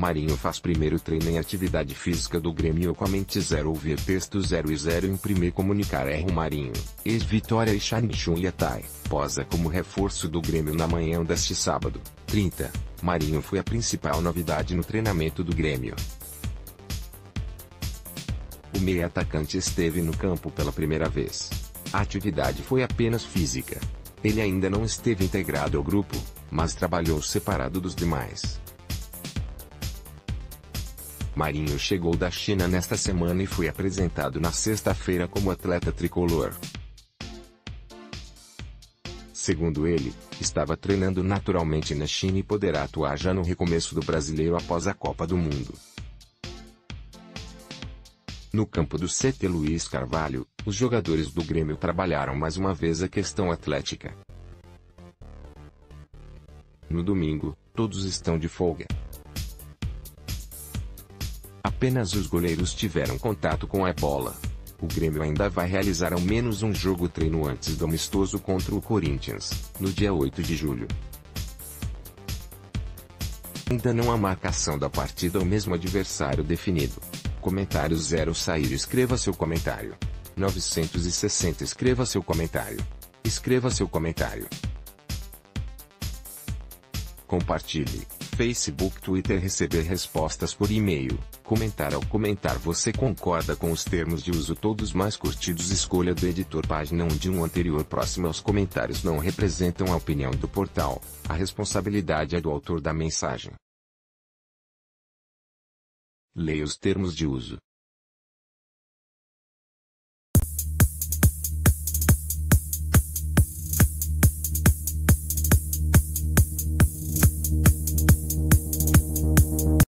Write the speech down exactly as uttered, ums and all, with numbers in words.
Marinho faz primeiro treino em atividade física do Grêmio com a mente zero. Ouvir texto zero e zero imprimir comunicar R. Marinho, ex-Vitória e Xanxun Yatai, posa como reforço do Grêmio na manhã deste sábado, trinta. Marinho foi a principal novidade no treinamento do Grêmio. O meia atacante esteve no campo pela primeira vez. A atividade foi apenas física. Ele ainda não esteve integrado ao grupo, mas trabalhou separado dos demais. Marinho chegou da China nesta semana e foi apresentado na sexta-feira como atleta tricolor. Segundo ele, estava treinando naturalmente na China e poderá atuar já no recomeço do Brasileiro após a Copa do Mundo. No campo do C T Luiz Carvalho, os jogadores do Grêmio trabalharam mais uma vez a questão atlética. No domingo, todos estão de folga. Apenas os goleiros tiveram contato com a bola. O Grêmio ainda vai realizar ao menos um jogo treino antes do amistoso contra o Corinthians, no dia oito de julho. Ainda não há marcação da partida ou mesmo adversário definido. Comentário zero sair. Escreva seu comentário. novecentos e sessenta Escreva seu comentário. Escreva seu comentário. Compartilhe. Facebook, Twitter. Receber respostas por e-mail. Comentar. Ao comentar você concorda com os termos de uso todos mais curtidos. Escolha do editor. Página um de um anterior. Próximo aos comentários não representam a opinião do portal. A responsabilidade é do autor da mensagem. Leia os termos de uso.